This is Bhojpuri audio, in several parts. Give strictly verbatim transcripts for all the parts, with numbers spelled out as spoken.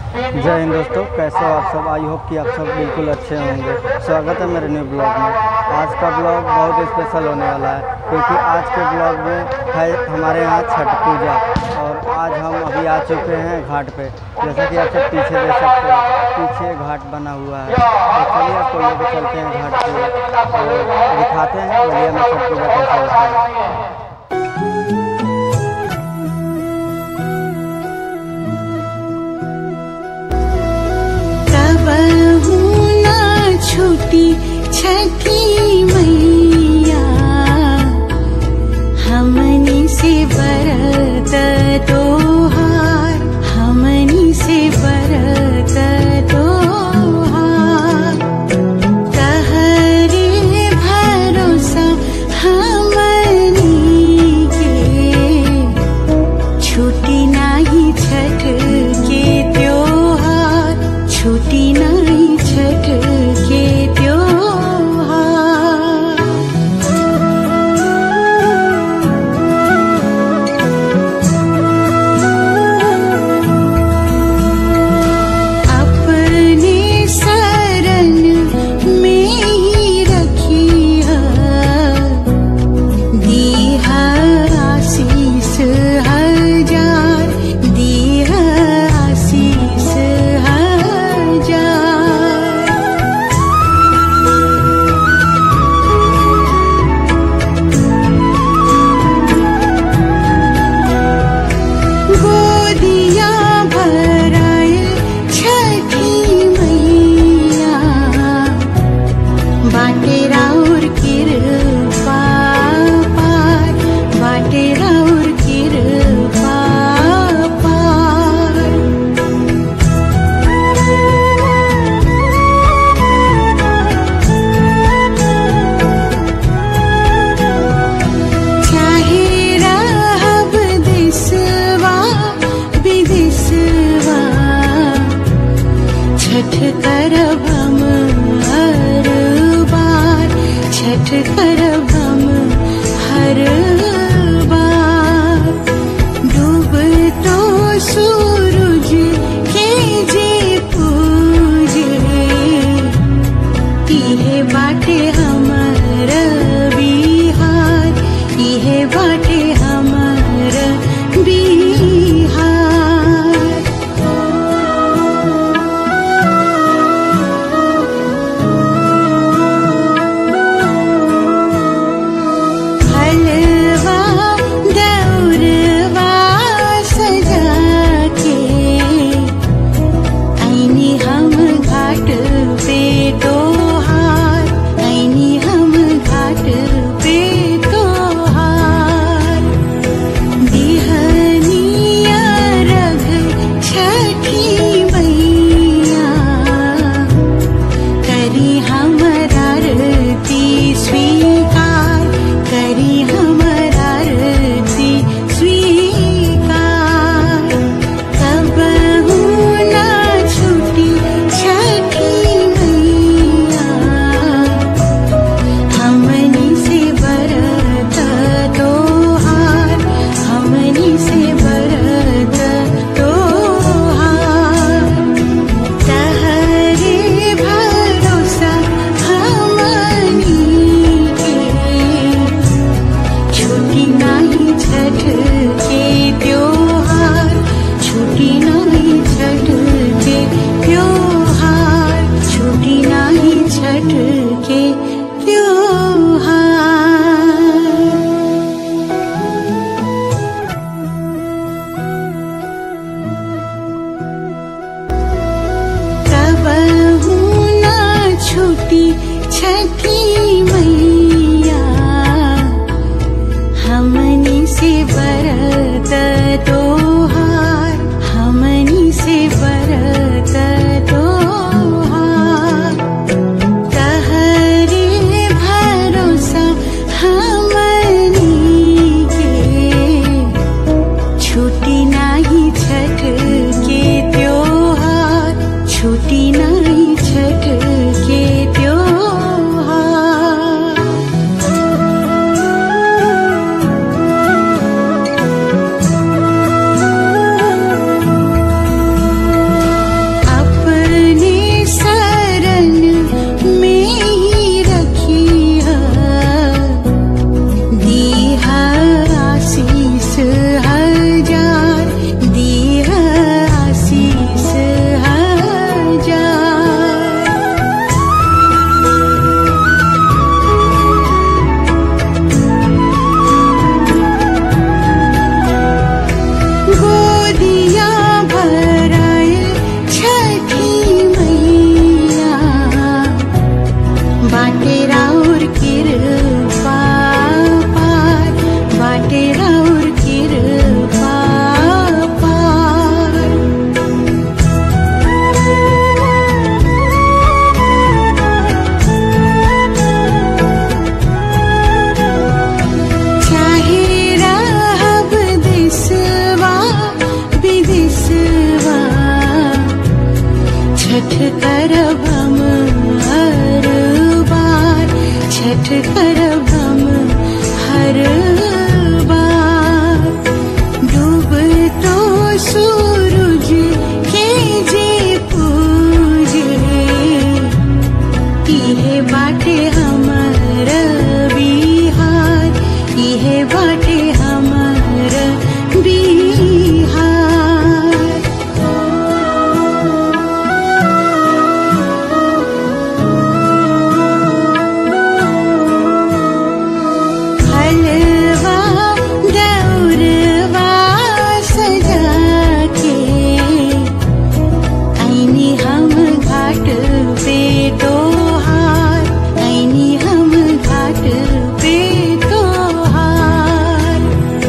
जय हिंद दोस्तों, कैसे हो आप सब। आई होप कि आप सब बिल्कुल अच्छे होंगे। स्वागत है मेरे न्यू ब्लॉग में। आज का ब्लॉग बहुत स्पेशल होने वाला है क्योंकि आज के ब्लॉग में है हमारे यहाँ छठ पूजा और आज हम अभी आ चुके हैं घाट पे। जैसा कि आप सब पीछे देख सकते हो, पीछे घाट बना हुआ है। तो चलिए आपको लेकर चलते हैं घाट पे और दिखाते हैं बलिया में छठ पूजा कैसे होता है। छूटी छठी मैया हमनी से बरत तोहार, हमनी से बरत तोहार। तहरे भरोसा हमनी के छूटी नाही छठ के त्योहार, छूटी नाही छठ के छठ करब हम हर बार, छठ करब हम हर बार। डूब तो सूरज के जे पूजे, इहे बाटे हमर बिहार, इहे बाटे हमर बिहार। छूटी छठी मैया हमनी से बरत तोहार, हमनी से बरत तोहार। तहरे भरोसा हमनी के छूटी नाही छठ के त्योहार, छूटी नाही छठ के त्योहार। करब हम हर बार, छठ करब हम हर बार। डूब तो सूरज के जे पूजे, इहे बाटे हमर बिहार, इहे बाटे हमर बिहार। हलवा दौरवा सजा के आईनी हम घाट पे तोहार, आईनी हम घाट पे तोहार।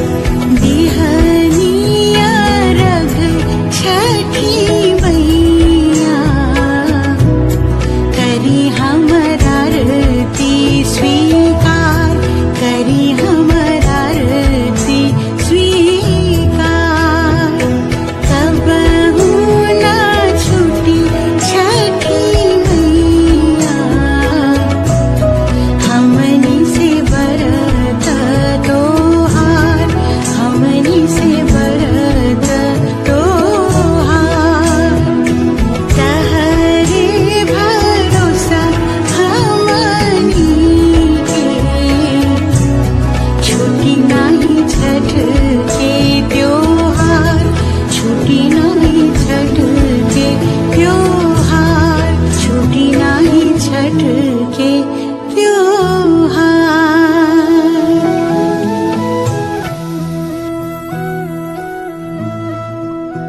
बिहनिया रग छठी मैया, करी हमर आरती स्वीकार, करी हमर आरती स्वीकार। कबहू ना छूटी छठी मैया, हमनी से बरत तोहार, हमनी से बरत तोहार। तहरे भरोसा हमनी के, छूटी नाही छठ के त्योहार, छूटी नाही छठ के त्योहार, छूटी नाही छठ के त्योहार।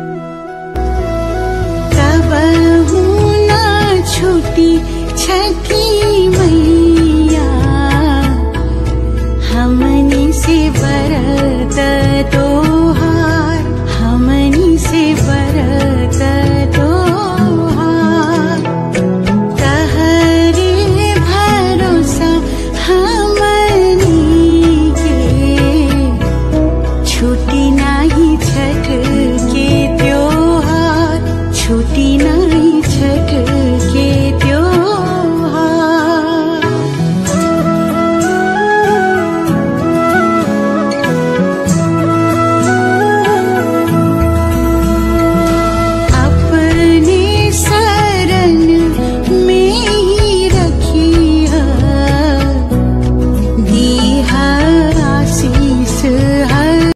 कबहू ना छूटी छठी